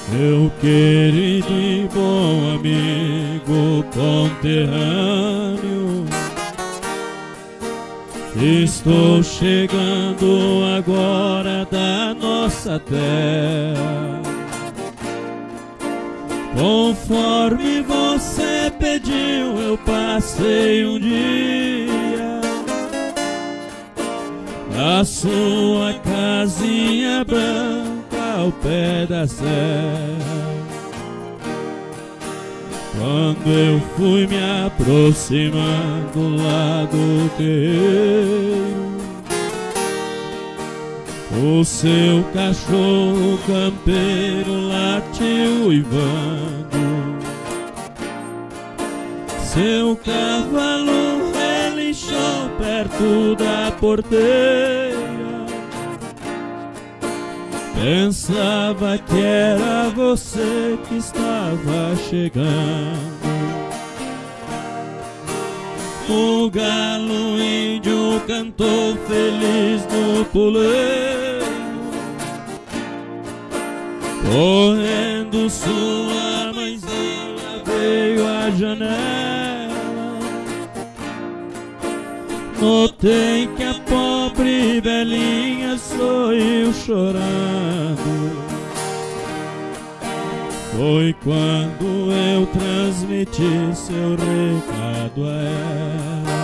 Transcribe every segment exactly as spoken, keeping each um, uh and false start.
meu querido e bom amigo conterrâneo, estou chegando agora da nossa terra. Conforme você pediu, eu passei um dia na sua casinha branca ao pé da serra. Quando eu fui me aproximando lá do terreiro, o seu cachorro campeiro latiu uivando, seu cavalo relinchou perto da porteira. Pensava que era você que estava chegando. O galo índio cantou feliz no puleiro, correndo sua mãezinha veio à janela. Notei que a pobre velhinha sorriu chorando. Foi quando eu transmiti seu recado a ela.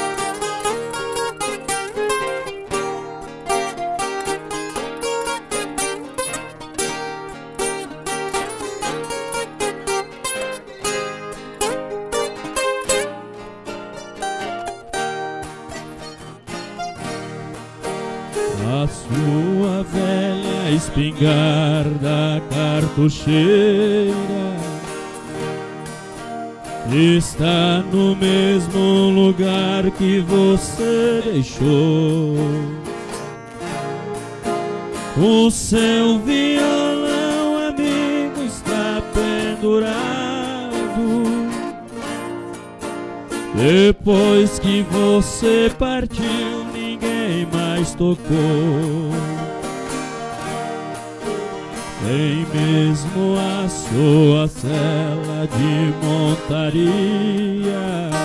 A sua velha espingarda cartucheira está no mesmo lugar que você deixou. O seu violão, amigo, está pendurado. Depois que você partiu, ninguém mais tocou. Nem mesmo a sua cela de montaria,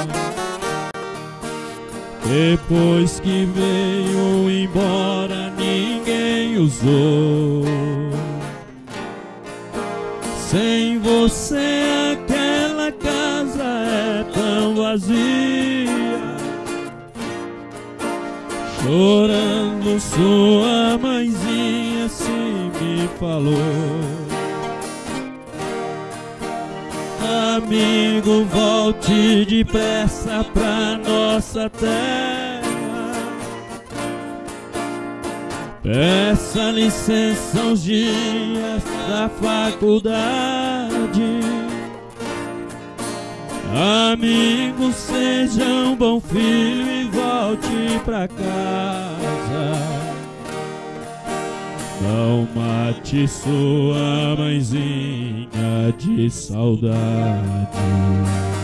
depois que veio embora, ninguém usou. Sem você aquela casa é tão vazia. Chorando sua mãezinha assim me falou: amigo, volte depressa pra nossa terra. Peça licença uns dias da faculdade. Amigo, seja um bom filho e volte pra casa. Não mate sua mãezinha de saudade.